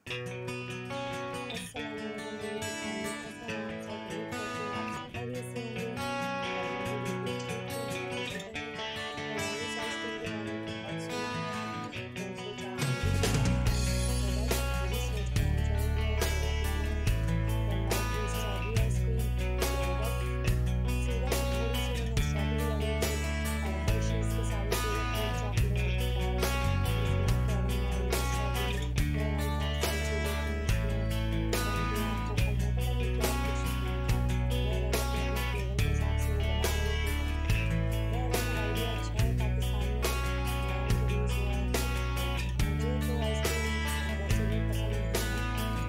अस्सलामुअलैकुम व्यूअर्स, उम्मीद करते हैं आप सब ठीक होंगे, आप सब खैरियत से होंगे और मैं भी बिल्कुल ठीक हूँ। और बताइए, इस आइसक्रीम के बारे में बहुत सुना है तो सोचा हम भी बनाते हैं। तो बस यही सोच के हम चले गए बनाने वन लाइक की स्ट्रॉबेरी आइसक्रीम। तो बस सिरप थोड़ी सी मैंने स्ट्रॉबेरी डाली थी और हर्शीज़ के सारे सिरप थे, चॉकलेट और इसमें कैरमल स्ट्रॉबेरी बहरहाल बहुत सारी चीज़ें थी इसमें, फंडियाँ कोकोमो पता नहीं क्या कुछ था। बहरहाल अपने अपने फ्लेवर के हिसाब से वो बना रहे थे। बहरहाल आइडिया अच्छा है, पाकिस्तान में नया इंट्रोड्यूस हुआ है। मुझे तो आइसक्रीम वैसे भी पसंद नहीं है,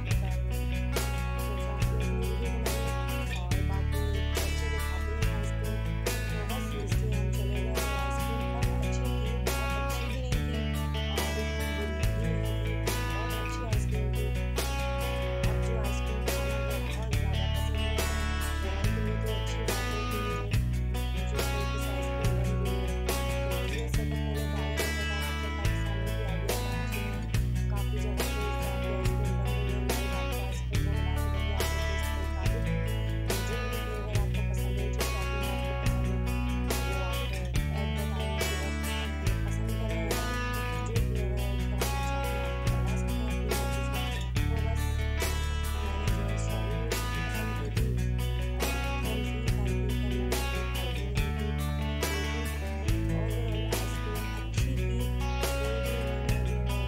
पर सोचा कि अपने लिए भी बनाए और बाकी बच्चे तो खाते ही हैं आइसक्रीम। तो बस इसलिए हम चले गए और आइसक्रीम पर अच्छी थी, बहुत अच्छी भी नहीं थी और इतनी बुरी भी नहीं थी, बहुत अच्छी आइसक्रीम थी। अब जो आइसक्रीम खाना वो बहुत ज़्यादा पसंद है, तो उनके लिए तो अच्छी बात है कि ये जो हल्की सी आइसक्रीम बन रही है। तो ये सबसे पहले तो आपको पता है कि पाकिस्तान में भी आ गया, कराची में काफ़ी जगह पे इस तरह की आइसक्रीम बन रही है, लाइव आपको आइसक्रीम वो बना के देंगे आपके टेस्ट के मुताबिक। तो जो भी फ्लेवर आपको पसंद है, जो टॉपिंग आपको पसंद है वो आप ऐड बताएंगे, बस हमें पसंद करें और जो फ्लेवर ऐड कराना चाहते हैं आप करवा सकते हैं अपनी मर्ज़ी से। तो बस मैंने जो है स्ट्रॉबेरी पसंद की थी और थोड़ी सी फैमिली पर मैंने अपनी खाई भी नहीं थी, लेकिन ओवरऑल आइसक्रीम अच्छी थी। कोई भी मैंने जो है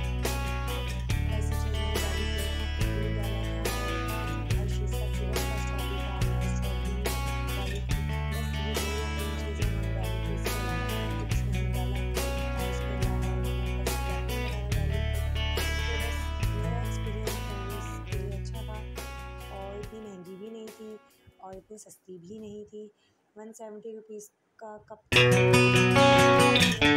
ऐसी चीज़ नहीं डाली थी, दूध डाला था और हर्शीज़ का सिरप था स्ट्रॉबेरी का, मैंने स्ट्रॉबेरी डाली थी। बस ये 2 या 3 चीज़ें मैंने डाली थी, इसके अलावा मैंने कुछ नहीं डाला और इसके अलावा मैंने बस टॉपिंग वगैरह डाली थी। तो बस मेरा एक्सपीरियंस तो इसके लिए अच्छा था और इतनी महंगी भी नहीं थी और इतनी सस्ती भी नहीं थी। 170 रुपीज़ का कप था।